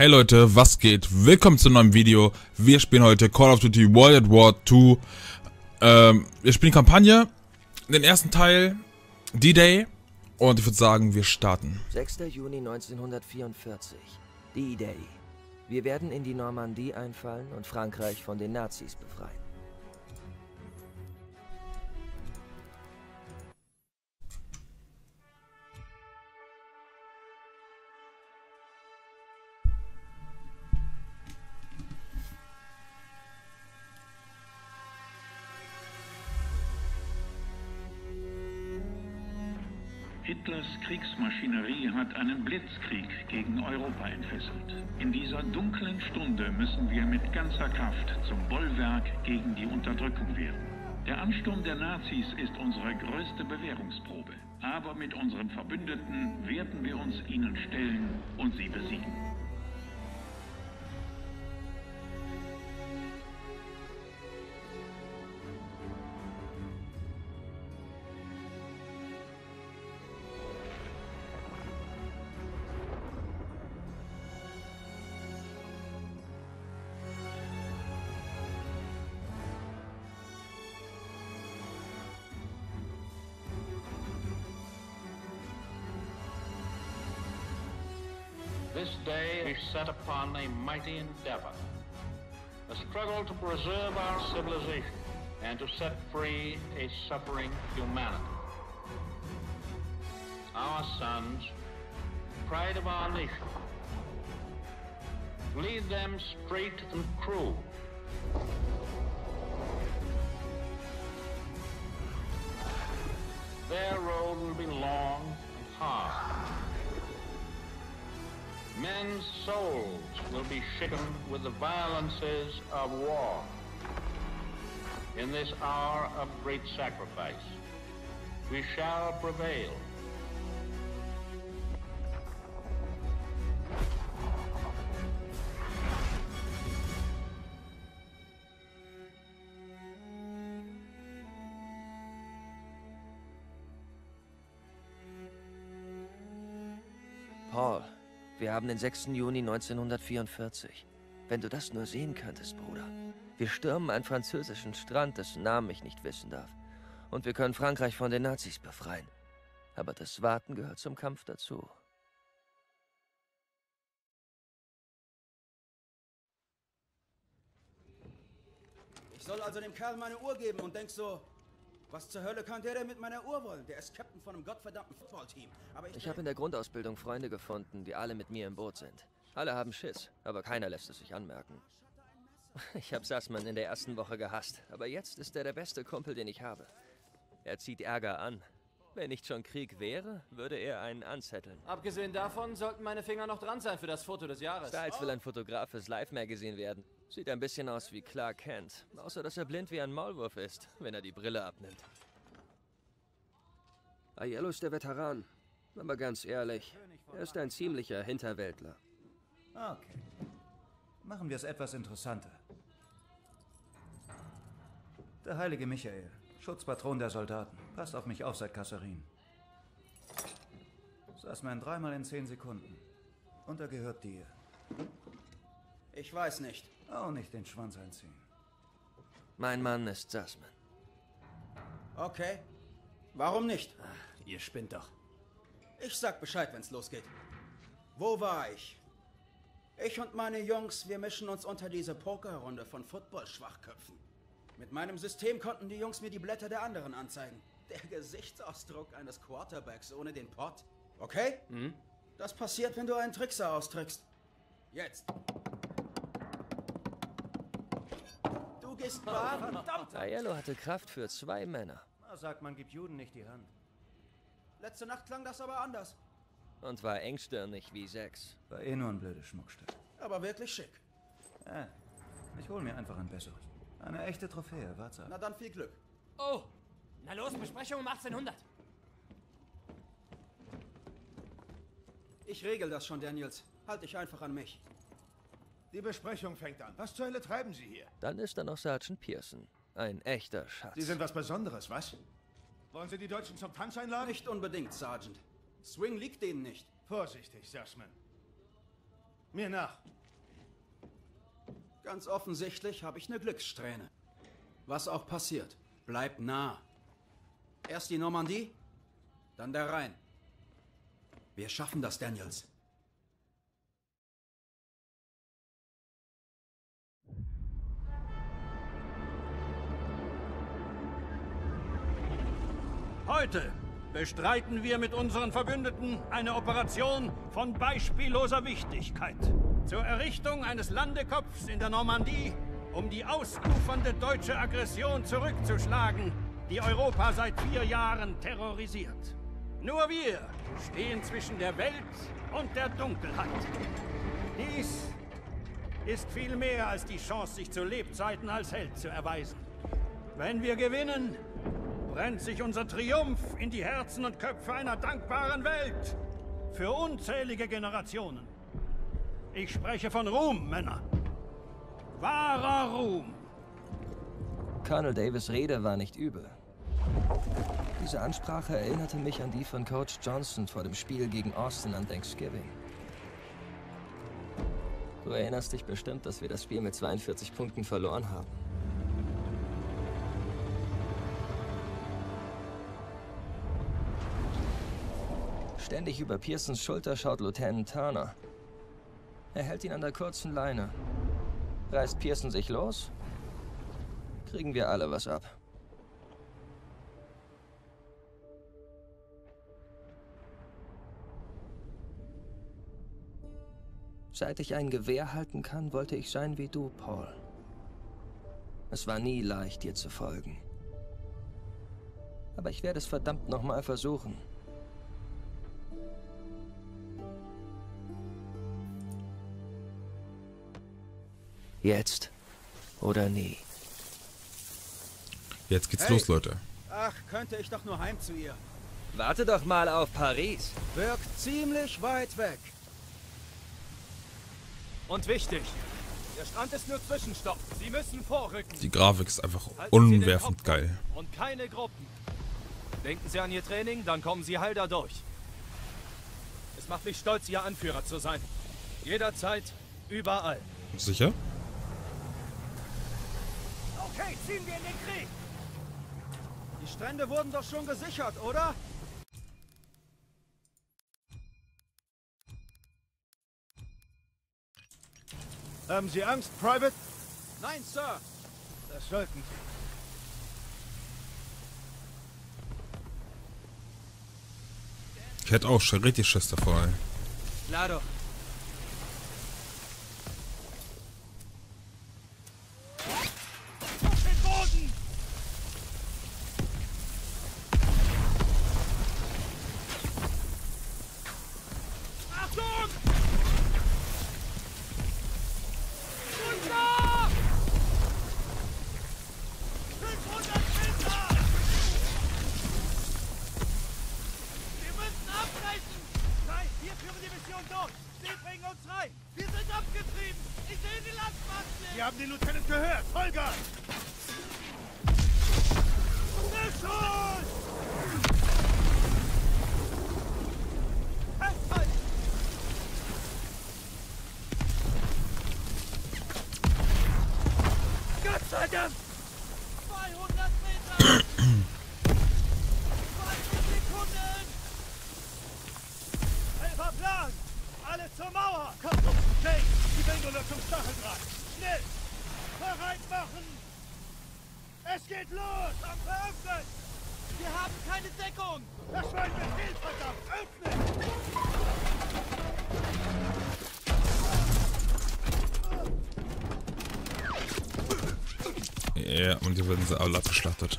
Hey Leute, was geht? Willkommen zu einem neuen Video. Wir spielen heute Call of Duty World at War 2. Wir spielen Kampagne, den ersten Teil, D-Day. Und ich würde sagen, wir starten. 6. Juni 1944. D-Day. Wir werden in die Normandie einfallen und Frankreich von den Nazis befreien. Hitlers Kriegsmaschinerie hat einen Blitzkrieg gegen Europa entfesselt. In dieser dunklen Stunde müssen wir mit ganzer Kraft zum Bollwerk gegen die Unterdrückung werden. Der Ansturm der Nazis ist unsere größte Bewährungsprobe. Aber mit unseren Verbündeten werden wir uns ihnen stellen und sie besiegen. This day we set upon a mighty endeavor, a struggle to preserve our civilization and to set free a suffering humanity. Our sons, pride of our nation, lead them straight and true. Their road will be long and hard. Men's souls will be shaken with the violences of war. In this hour of great sacrifice, we shall prevail. Paul. Wir haben den 6. Juni 1944. Wenn du das nur sehen könntest, Bruder. Wir stürmen einen französischen Strand, dessen Namen ich nicht wissen darf. Und wir können Frankreich von den Nazis befreien. Aber das Warten gehört zum Kampf dazu. Ich soll also dem Kerl meine Uhr geben und denk so... Was zur Hölle kann der denn mit meiner Uhr wollen? Der ist Captain von einem gottverdammten Footballteam. Aber ich habe in der Grundausbildung Freunde gefunden, die alle mit mir im Boot sind. Alle haben Schiss, aber keiner lässt es sich anmerken. Ich habe Sussman in der ersten Woche gehasst, aber jetzt ist er der beste Kumpel, den ich habe. Er zieht Ärger an. Wenn nicht schon Krieg wäre, würde er einen anzetteln. Abgesehen davon sollten meine Finger noch dran sein für das Foto des Jahres. Styles will ein Fotograf fürs Live-Magazin werden. Sieht ein bisschen aus wie Clark Kent. Außer, dass er blind wie ein Maulwurf ist, wenn er die Brille abnimmt. Aiello ist der Veteran. Aber ganz ehrlich, er ist ein ziemlicher Hinterwäldler. Okay. Machen wir es etwas interessanter. Der heilige Michael, Schutzpatron der Soldaten. Passt auf mich auf seit Kasserin. Sussman 3-mal in 10 Sekunden. Und er gehört dir. Ich weiß nicht. Auch nicht den Schwanz einziehen. Mein Mann ist Sussman. Okay. Warum nicht? Ach, ihr spinnt doch. Ich sag Bescheid, wenn's losgeht. Wo war ich? Ich und meine Jungs, wir mischen uns unter diese Pokerrunde von Football-Schwachköpfen. Mit meinem System konnten die Jungs mir die Blätter der anderen anzeigen. Der Gesichtsausdruck eines Quarterbacks ohne den Pott. Okay? Mhm. Das passiert, wenn du einen Trickser austrickst. Jetzt. Du gehst baden. Verdammt! Aiello hatte Kraft für 2 Männer. Na, sagt man, gibt Juden nicht die Hand. Letzte Nacht klang das aber anders. Und war engstirnig wie 6. War eh nur ein blödes Schmuckstück. Aber wirklich schick. Ich hol mir einfach ein besseres. Eine echte Trophäe, warte. Na dann viel Glück. Oh, na los, Besprechung um 1800. Ich regel das schon, Daniels. Halt dich einfach an mich. Die Besprechung fängt an. Was zur Hölle treiben Sie hier? Dann ist da noch Sergeant Pearson. Ein echter Schatz. Sie sind was Besonderes, was? Wollen Sie die Deutschen zum Tanz einladen? Nicht unbedingt, Sergeant. Swing liegt denen nicht. Vorsichtig, Sussman. Mir nach. Ganz offensichtlich habe ich eine Glückssträhne. Was auch passiert, bleib nah. Erst die Normandie, dann der Rhein. Wir schaffen das, Daniels. Heute bestreiten wir mit unseren Verbündeten eine Operation von beispielloser Wichtigkeit. Zur Errichtung eines Landekopfs in der Normandie, um die ausufernde deutsche Aggression zurückzuschlagen, die Europa seit 4 Jahren terrorisiert. Nur wir stehen zwischen der Welt und der Dunkelheit. Dies ist viel mehr als die Chance, sich zu Lebzeiten als Held zu erweisen. Wenn wir gewinnen, brennt sich unser Triumph in die Herzen und Köpfe einer dankbaren Welt. Für unzählige Generationen. Ich spreche von Ruhm, Männer. Wahrer Ruhm. Colonel Davis' Rede war nicht übel. Diese Ansprache erinnerte mich an die von Coach Johnson vor dem Spiel gegen Austin an Thanksgiving. Du erinnerst dich bestimmt, dass wir das Spiel mit 42 Punkten verloren haben. Ständig über Pearsons Schulter schaut Lieutenant Turner. Er hält ihn an der kurzen Leine. Reißt Pearson sich los, kriegen wir alle was ab. Seit ich ein Gewehr halten kann, wollte ich sein wie du, Paul. Es war nie leicht, dir zu folgen. Aber ich werde es verdammt nochmal versuchen. Jetzt oder nie. Jetzt geht's los, Leute. Ach, könnte ich doch nur heim zu ihr. Warte doch mal auf Paris. Wirkt ziemlich weit weg. Und wichtig, der Strand ist nur Zwischenstopp. Sie müssen vorrücken. Die Grafik ist einfach unwerfend geil. Und keine Gruppen. Denken Sie an Ihr Training, dann kommen Sie heil da durch. Es macht mich stolz, Ihr Anführer zu sein. Jederzeit, überall. Sicher? Okay, ziehen wir in den Krieg. Die Strände wurden doch schon gesichert, oder? Haben Sie Angst, Private? Nein, Sir. Das sollten Sie. Ich hätte auch schon richtig Schiss davor, ey. Klar doch. Auf den Boden! Achtung! Runter! 500 Meter! Wir müssen abbrechen! Nein, wir führen die Mission durch! Sie bringen uns rein! Wir sind abgetrieben! Ich sehe die Landmasse! Sie haben den Lieutenant gehört! Vollgas! Beschuss! Festhalten! Gott sei Dank! 200 Meter! 20 Sekunden! Elfer Plan! Alle zur Mauer! Komm, Jay! Die bringen nur zum Stacheldraht! Schnell! Bereit machen! Es geht los! Öffnet! Wir haben keine Deckung! Das war ein Befehl, verdammt! Öffnen! Ja, und die werden sie alle abgeschlachtet.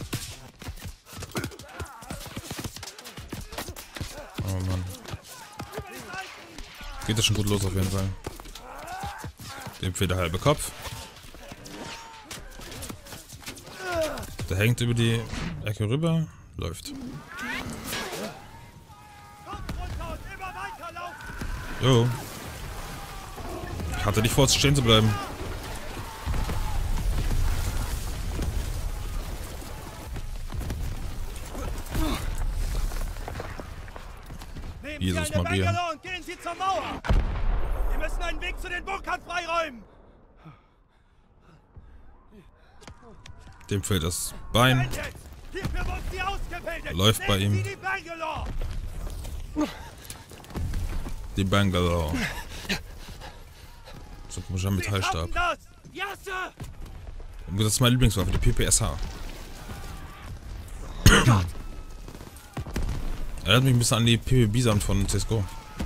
Oh Mann. Geht das schon gut los auf jeden Fall. Dem fehlt der halbe Kopf. Der hängt über die Ecke rüber. Läuft. Jo. Ich hatte nicht vor, stehen zu bleiben. Jesus Maria. Und gehen Sie zur Mauer! müssen einen Weg zu den Bunkern freiräumen! Dem fehlt das Bein. Hierfür wurden sie ausgebildet! Läuft bei ihm. Sie die Bangalore! Die Bangalore. So komischer Metallstab. Das! Ja, Sir! Das ist meine Lieblingswaffe, die PPSH. Erinnert mich ein bisschen an die PP Bison von CSGO.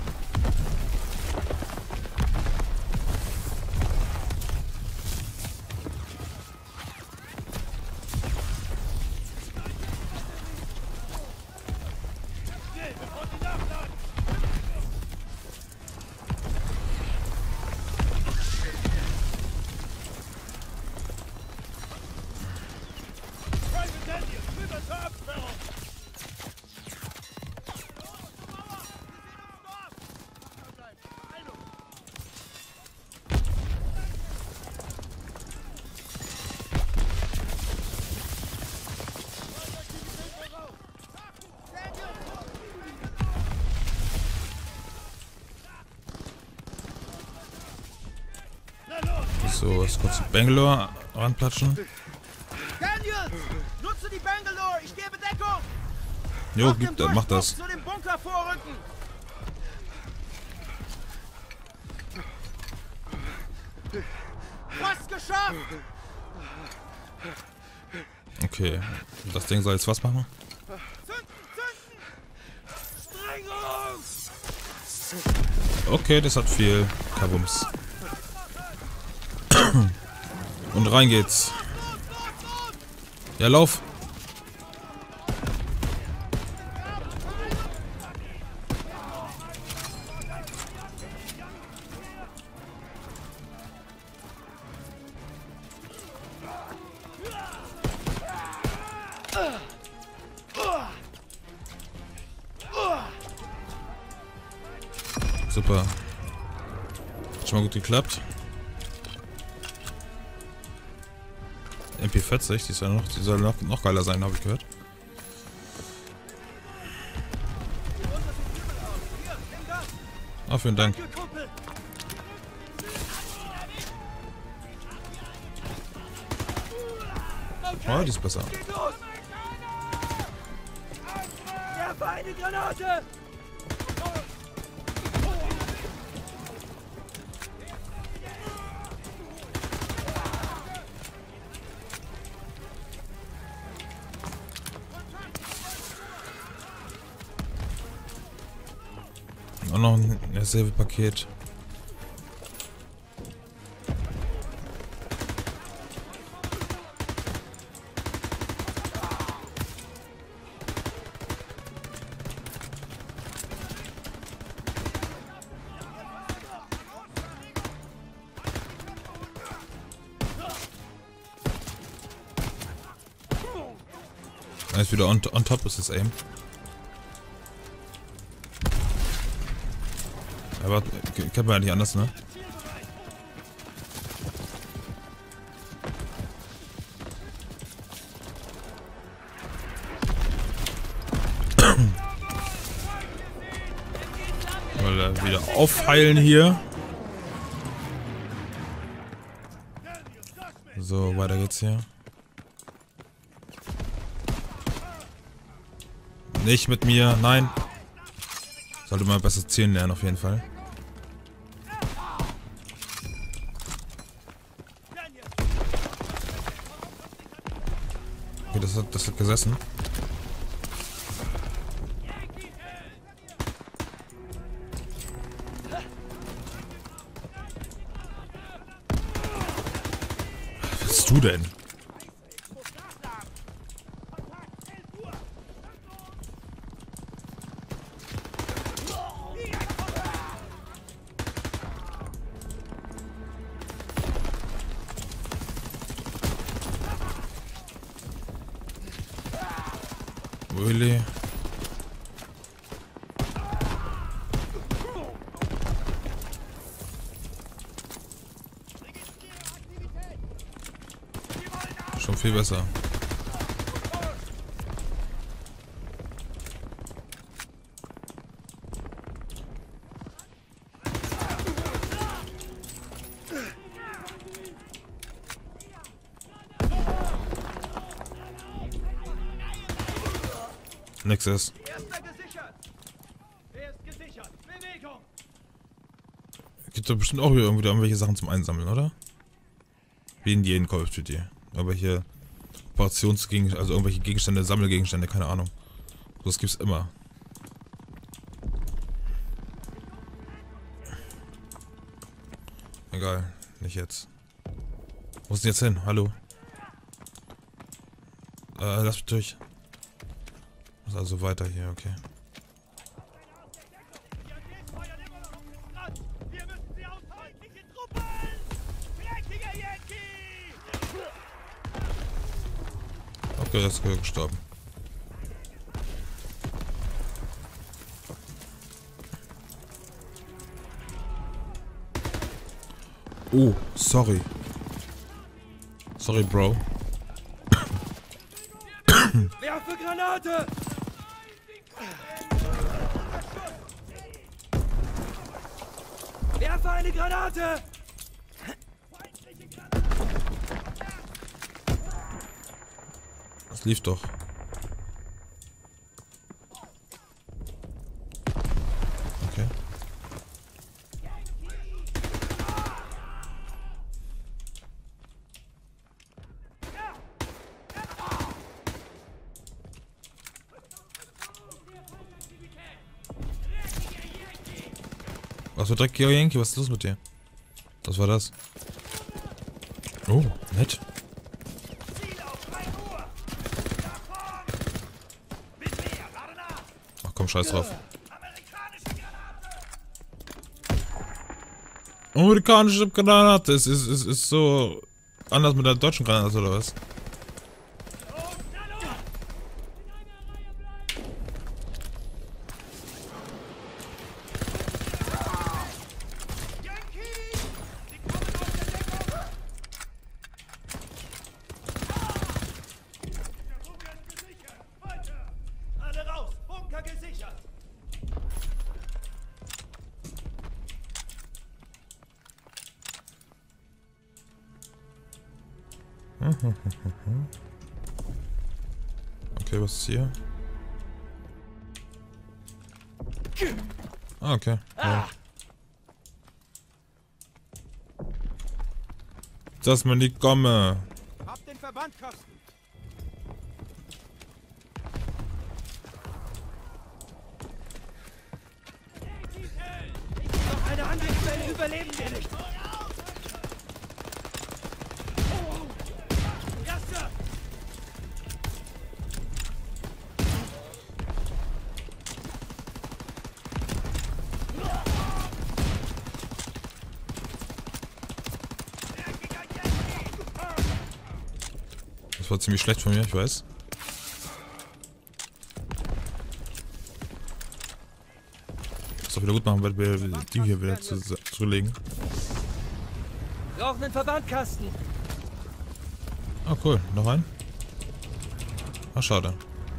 So, jetzt kurz Bangalore ranplatschen. Daniel! Nutze die Bangalore! Ich gebe Deckung! Jo, mach das. Zu dem Bunker vorrücken! Fast geschafft! Okay, das Ding soll jetzt was machen? Okay, das hat viel Kabums. Und rein geht's. Ja, lauf. Super. Hat schon mal gut geklappt. MP40, die soll noch geiler sein, habe ich gehört. Ah, vielen Dank. Oh, die ist besser. Ja, eine Granate! Auch noch ein Reservepaket. Ist wieder on top ist das Aim. Aber kennt man ja nicht anders, ne? Mal wieder aufheilen hier. So, weiter geht's hier. Nicht mit mir, nein. Sollte mal besser zielen lernen, auf jeden Fall. Okay, das hat gesessen. Was bist du denn? Really? Schon viel besser. Nix ist. Erster gesichert. Er ist gesichert. Bewegung. Gibt doch bestimmt auch wieder irgendwelche Sachen zum Einsammeln, oder? Wie in jedem Call of Duty. Aber hier Portionsgegenstände, also irgendwelche Gegenstände, Sammelgegenstände, keine Ahnung. Das gibt's immer. Egal, nicht jetzt. Wo ist denn jetzt hin? Hallo? Lass mich durch. Ist also weiter hier, okay. Wir müssen sie aushalten. Truppen! Dreckiger Yankee! Okay, er ist gestorben. Oh, sorry. Sorry, Bro. Werfe Granate! Werfe eine Granate! Das lief doch. Okay. Was für dreckiger Yankee? Was ist los mit dir? Was war das? Oh, nett. Ach komm, scheiß drauf. Amerikanische Granate. Es ist so anders mit der deutschen Granate, oder was? Alle raus! Bunker gesichert! Okay, was ist hier? Ah, okay. Ja. Dass man nicht komme. Hab den Verbandkasten! Noch eine Angriffswelle überleben wir nicht! Erster! Das war ziemlich schlecht von mir, ich weiß. Das auch wieder gut machen, weil wir die hier wieder zulegen. Brauchen einen Verbandkasten. Ah, cool. Noch ein? Ah, schade.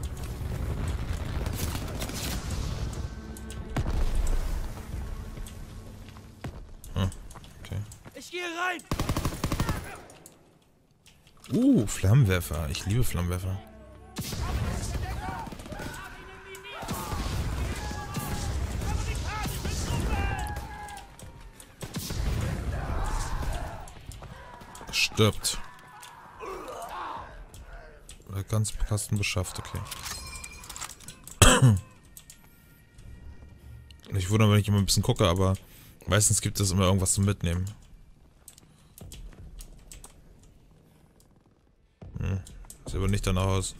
Ah, okay. Ich gehe rein! Flammenwerfer. Ich liebe Flammenwerfer. Stirbt. Ganz Kasten beschafft, okay. Ich wundere, wenn ich immer ein bisschen gucke, aber meistens gibt es immer irgendwas zum Mitnehmen. Sieht aber nicht danach aus.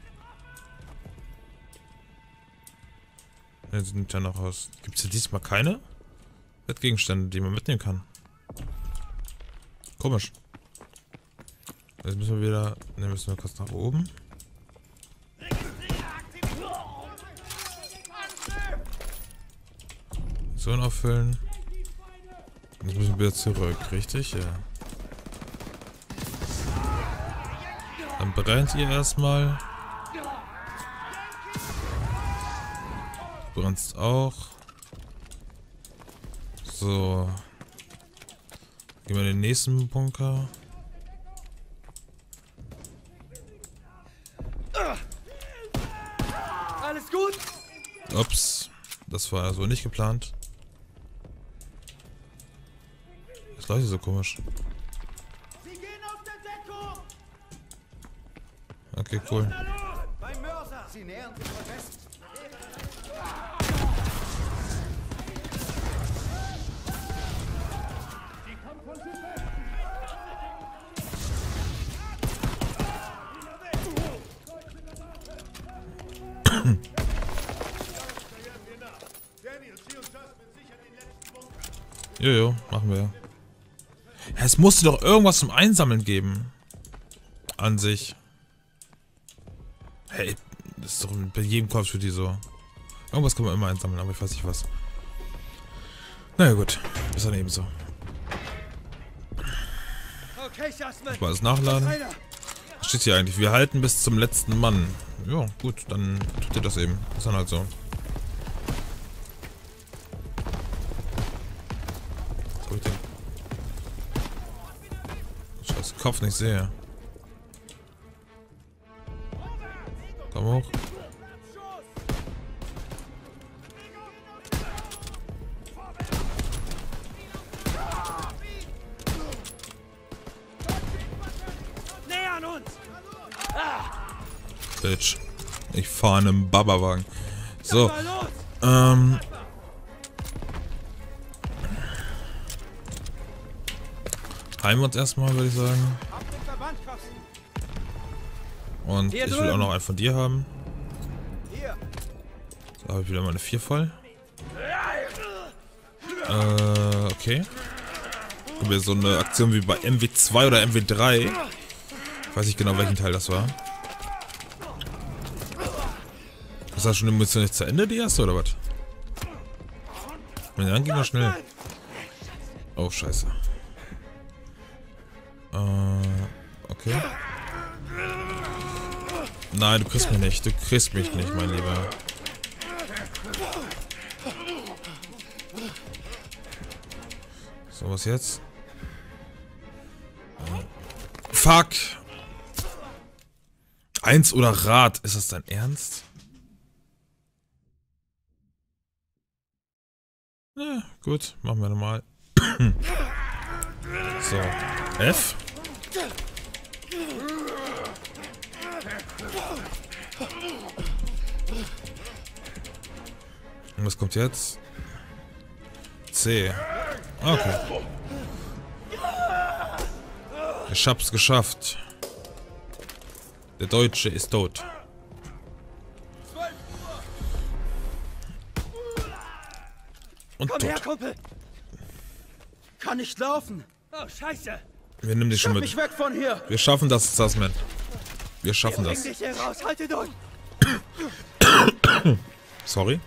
Ne, sieht nicht danach aus. Gibt es ja diesmal keine Gegenstände, die man mitnehmen kann? Komisch. Jetzt müssen wir wieder... Ne, müssen wir kurz nach oben. So auffüllen. Jetzt müssen wir wieder zurück, richtig? Ja. Dann brennt ihr erstmal. Du brennst auch. So. Gehen wir in den nächsten Bunker. Alle Ups. Das war so nicht geplant. Das leuchtet so komisch. Sie gehen auf der Deckung! Okay, cool. Beim Mörser! Sie nähern sich von Westen. Jojo, machen wir. Ja, es musste doch irgendwas zum Einsammeln geben. An sich. Hey, das ist doch bei jedem Call of Duty so. Irgendwas kann man immer einsammeln, aber ich weiß nicht was. Naja gut, ist dann eben so. Okay, Jasmin. Ich mal alles nachladen. Was steht hier eigentlich? Wir halten bis zum letzten Mann. Ja, gut, dann tut ihr das eben. Ist dann halt so. Was hab ich denn? Scheiß Kopf nicht sehe. Komm hoch. Nähern uns! Bitch. Ich fahre in einem Babawagen. So. Heimen wir uns erstmal, würde ich sagen. Und ich will auch noch einen von dir haben. So, habe ich wieder mal eine 4 voll. Okay. Haben wir so eine Aktion wie bei MW2 oder MW3. Ich weiß nicht genau, welchen Teil das war. Ist das schon die Mission nicht zu Ende, die erste, oder was? Ja, dann ging das schnell. Oh, scheiße. Okay. Nein, du kriegst mich nicht. Du kriegst mich nicht, mein Lieber. So, was jetzt? Fuck! 1 oder Rad? Ist das dein Ernst? Ja, gut, machen wir nochmal. So, F. Und was kommt jetzt? C. Okay. Ich hab's geschafft. Der Deutsche ist tot. Und Komm tot. her, Kumpel! Kann nicht laufen! Oh, scheiße! Wir nehmen dich schon Schaff mit. mich weg von hier! Wir schaffen das, Sussman. Wir schaffen Bring das. dich hier raus! Halte durch! Sorry.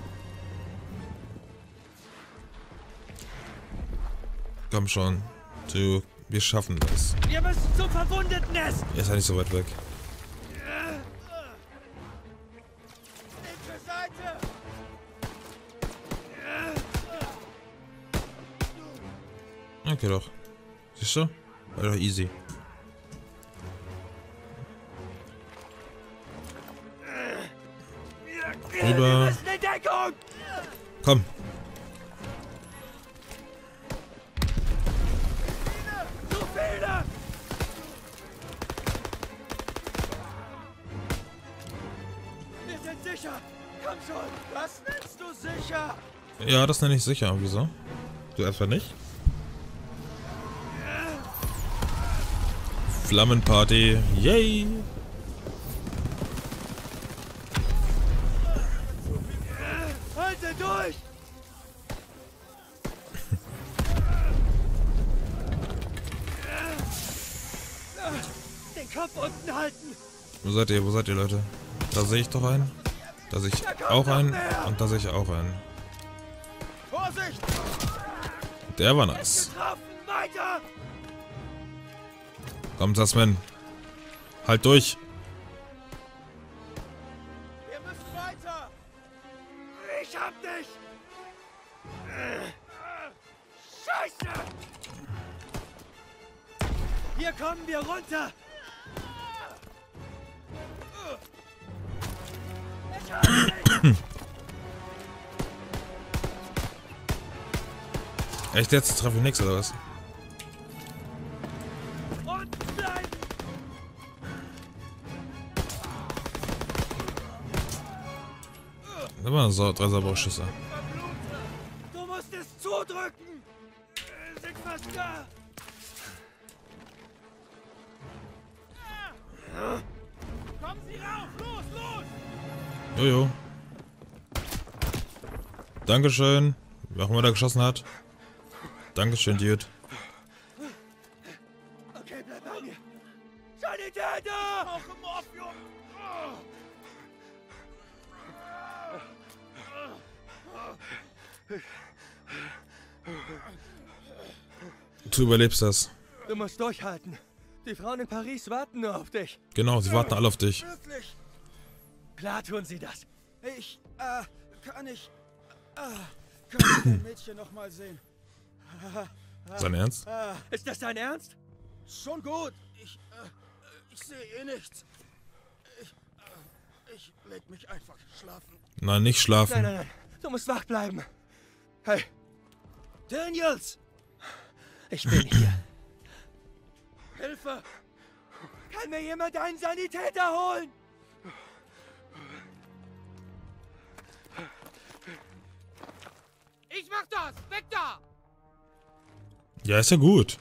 Komm schon. Du, wir schaffen das. Wir müssen zum Verwundetennest! Er ist ja nicht so weit weg. Linke Seite! Okay, doch. Siehst du? War doch easy. Rüber. In Deckung! Komm. Zu viele! Wir sind sicher! Komm schon! Das nennst du sicher! Ja, das nenne ich sicher. Wieso? Du etwa nicht? Flammenparty. Yay! Halte durch! Den Kopf unten halten! Wo seid ihr? Wo seid ihr, Leute? Da sehe ich doch einen. Da sehe ich auch einen. Und da sehe ich auch einen. Vorsicht! Der war nice. Getroffen! Weiter! Komm, Sussman. Halt durch. Wir müssen weiter! Ich hab dich! Scheiße! Hier kommen wir runter! Ich hab dich! Echt jetzt? Treffe ich nichts oder was? Und bleiben! Immer so 3 saubere Schüsse. Du musst es zudrücken! Sind fast da! Kommen Sie rauf! Los, los! Jojo. Dankeschön. Wer auch immer da geschossen hat. Dankeschön, Dude. Okay, bleib bei mir! Sanitäter! Ich brauche Morphium! Du überlebst das. Du musst durchhalten. Die Frauen in Paris warten nur auf dich. Genau, sie warten alle auf dich. Wirklich? Klar tun sie das. Kann ich ein Mädchen noch mal sehen? Sein Ernst? Ist das dein Ernst? Schon gut. Ich sehe eh nichts. Ich leg mich einfach schlafen. Nein, nicht schlafen. Nein, nein, nein. Du musst wach bleiben. Hey, Daniels! ich bin hier. Hilfe! Kann mir jemand einen Sanitäter holen? Ich mach das! Weg da! Ja, ist ja gut.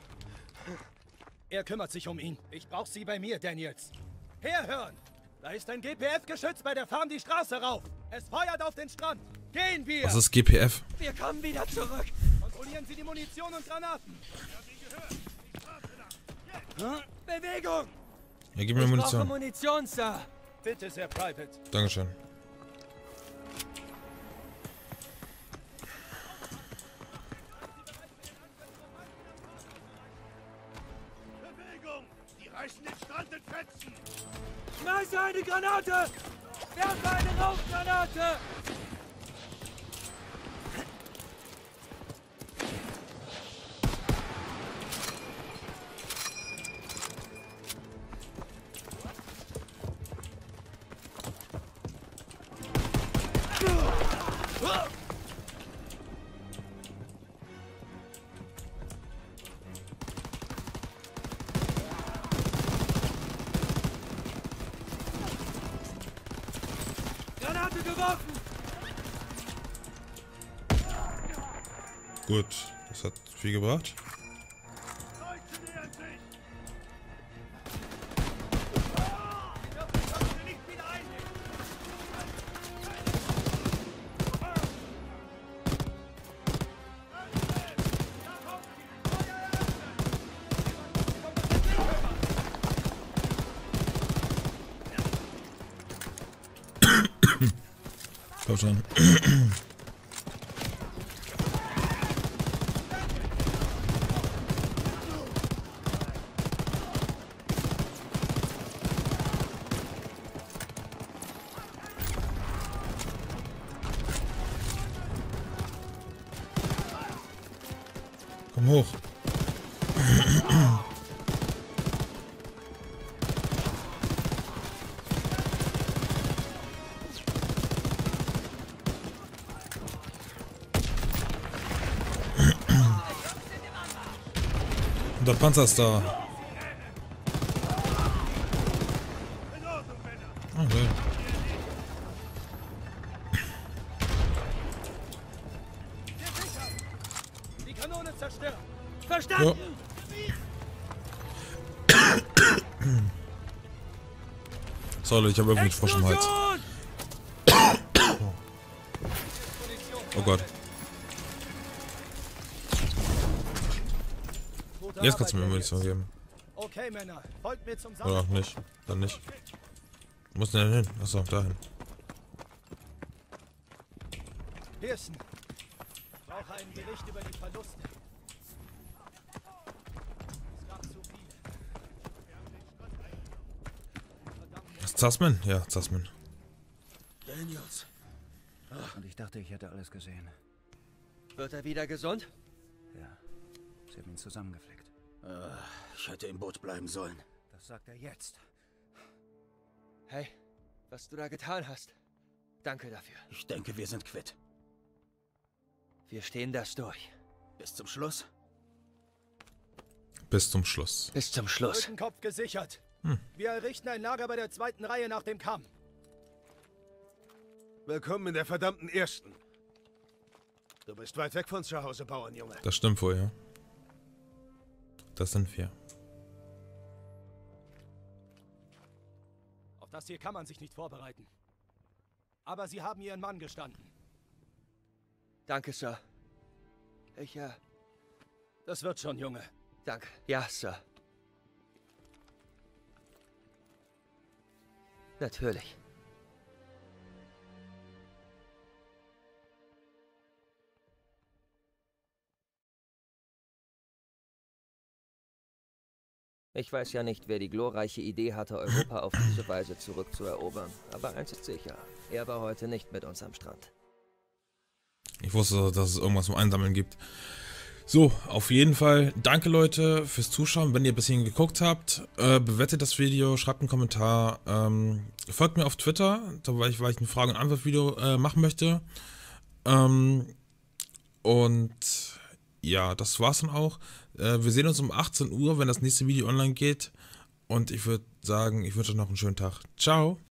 Er kümmert sich um ihn. Ich brauch sie bei mir, Daniels. Herhören! Da ist ein GPF-Geschütz bei der Farm die Straße rauf. Es feuert auf den Strand. Gehen wir! Was ist GPF? Wir kommen wieder zurück. Kontrollieren Sie die Munition und Granaten. Bewegung! Ja, gib mir Ich brauche Munition. Munition, Sir. Bitte, Sir Private. Dankeschön. Bewegung! Die reißen den Strand in Fetzen! Schmeiße eine Granate! Werfe eine Rauchgranate! Granate geworfen! Gut, das hat viel gebracht. Deutsche nähern sich! Nicht wieder einnehmen! Komm schon. Komm hoch. Und der Panzer ist da. Okay. Die Kanone zerstören! Verstanden! Ja. Sorry, ich habe irgendwie Frosch im Hals. Explosion! Oh Gott. Gute Jetzt kannst du mir Arbeit, Munition Daniels. geben. Okay, Männer, folgt mir zum Oder Saal. auch nicht. Dann nicht. Wo muss denn hin? Achso, dahin. Pearson, ich brauche einen Bericht über die Verluste. Es gab zu viele. Ist Zasman? Ja, Zasman. Daniels. Und ich dachte, ich hätte alles gesehen. Wird er wieder gesund? Ja, sie haben ihn zusammengeflickt. Ich hätte im Boot bleiben sollen. Das sagt er jetzt. Hey, was du da getan hast. Danke dafür. Ich denke, wir sind quitt. Wir stehen das durch. Bis zum Schluss? Bis zum Schluss. Bis zum Schluss. Brückenkopf gesichert. Wir errichten ein Lager bei der 2. Reihe nach dem Kamm. Willkommen in der verdammten Ersten. Du bist weit weg von zu Hause, Bauernjunge. Das stimmt wohl, ja. Das sind wir. Auf das hier kann man sich nicht vorbereiten. Aber Sie haben Ihren Mann gestanden. Danke, Sir. Das wird schon, Junge. Danke. Ja, Sir. Natürlich. Ich weiß ja nicht, wer die glorreiche Idee hatte, Europa auf diese Weise zurückzuerobern. Aber eins ist sicher, er war heute nicht mit uns am Strand. Ich wusste, dass es irgendwas zum Einsammeln gibt. So, auf jeden Fall, danke Leute fürs Zuschauen. Wenn ihr bis hierhin geguckt habt, bewertet das Video, schreibt einen Kommentar, folgt mir auf Twitter, weil ich ein Frage- und Antwort-Video machen möchte. Und ja, das war's dann auch. Wir sehen uns um 18 Uhr, wenn das nächste Video online geht. Und ich würde sagen, ich wünsche euch noch einen schönen Tag. Ciao!